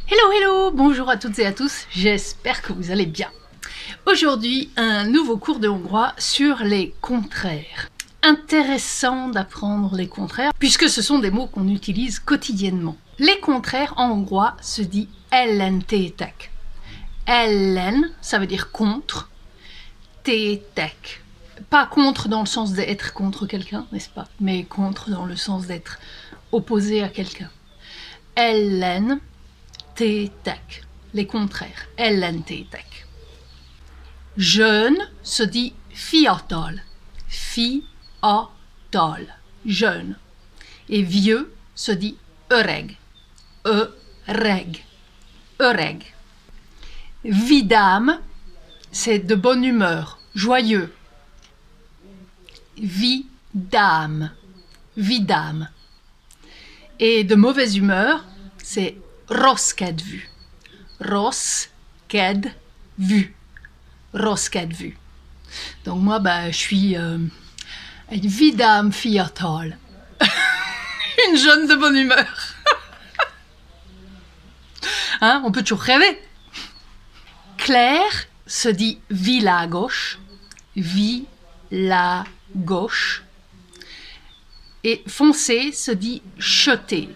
Hello, hello, bonjour à toutes et à tous, j'espère que vous allez bien. Aujourd'hui, un nouveau cours de hongrois sur les contraires. Intéressant d'apprendre les contraires, puisque ce sont des mots qu'on utilise quotidiennement. Les contraires en hongrois se dit ellentétek. Ellen, ça veut dire contre, tétek. Pas contre dans le sens d'être contre quelqu'un, n'est-ce pas? Mais contre dans le sens d'être opposé à quelqu'un. Ellen, tétek, les contraires, ellentétek. Jeune se dit fiatal, fiatal, jeune. Et vieux se dit öreg, öreg, öreg. Vidame, c'est de bonne humeur, joyeux. Vidame, vidame. Et de mauvaise humeur, c'est rosskedvu, rosskedvu, rosskedvu. Donc moi, je suis une vidame fiatal, une jeune de bonne humeur. Hein, on peut toujours rêver. Clair se dit világos, világos. Et foncé se dit sötét,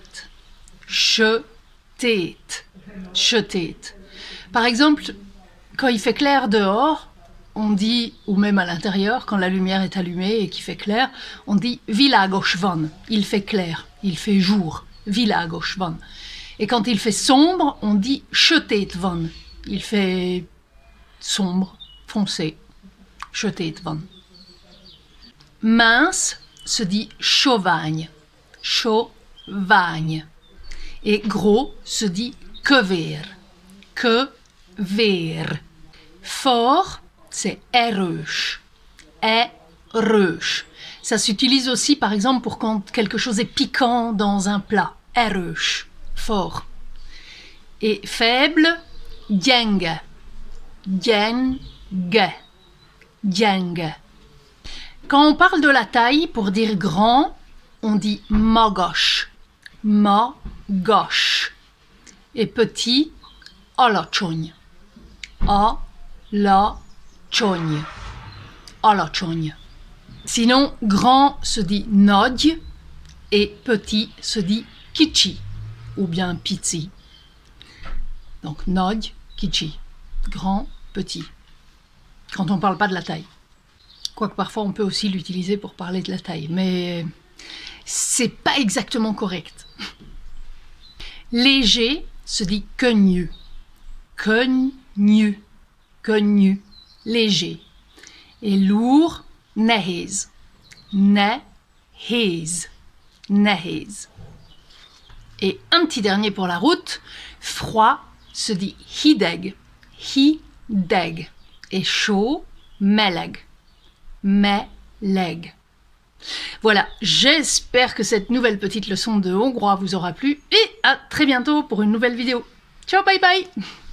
sötét, sötét. Par exemple, quand il fait clair dehors, on dit, ou même à l'intérieur, quand la lumière est allumée et qu'il fait clair, on dit világos van, il fait clair, il fait jour, világos van. Et quand il fait sombre, on dit sötét van, il fait sombre, foncé, sötét van. Mince se dit sovány, sovány. Et gros se dit kövér, kövér. Fort, c'est erős, erős. Ça s'utilise aussi par exemple pour quand quelque chose est piquant dans un plat, erős, fort. Et faible, gyenge, gyenge, gyenge. Quand on parle de la taille, pour dire grand, on dit magas, magas. Et petit, alacsony, alacsony, alacsony. Sinon, grand se dit nagy et petit se dit kicsi ou bien pici. Donc nagy, kicsi, grand, petit. Quand on ne parle pas de la taille. Quoique parfois on peut aussi l'utiliser pour parler de la taille, mais c'est pas exactement correct. Léger se dit könnyű, könnyű, könnyű, léger. Et lourd, nehéz, nehéz, nehéz. Et un petit dernier pour la route, froid se dit hideg, hideg. Et chaud, meleg, meleg. Voilà, j'espère que cette nouvelle petite leçon de hongrois vous aura plu et à très bientôt pour une nouvelle vidéo. Ciao, bye bye!